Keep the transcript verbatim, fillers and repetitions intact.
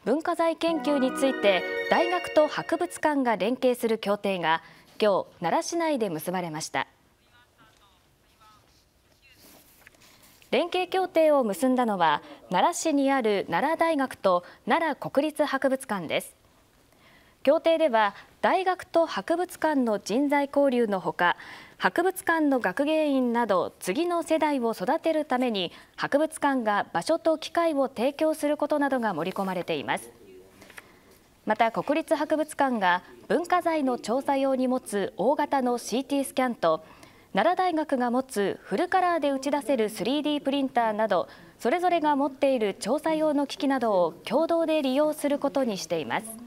文化財研究について大学と博物館が連携する協定が今日奈良市内で結ばれました。連携協定を結んだのは奈良市にある奈良大学と奈良国立博物館です。協定では大学と博物館の人材交流のほか、博物館の学芸員など次の世代を育てるために博物館が場所と機会を提供することなどが盛り込まれています。また国立博物館が文化財の調査用に持つ大型の シーティー スキャンと奈良大学が持つフルカラーで打ち出せる スリーディー プリンターなどそれぞれが持っている調査用の機器などを共同で利用することにしています。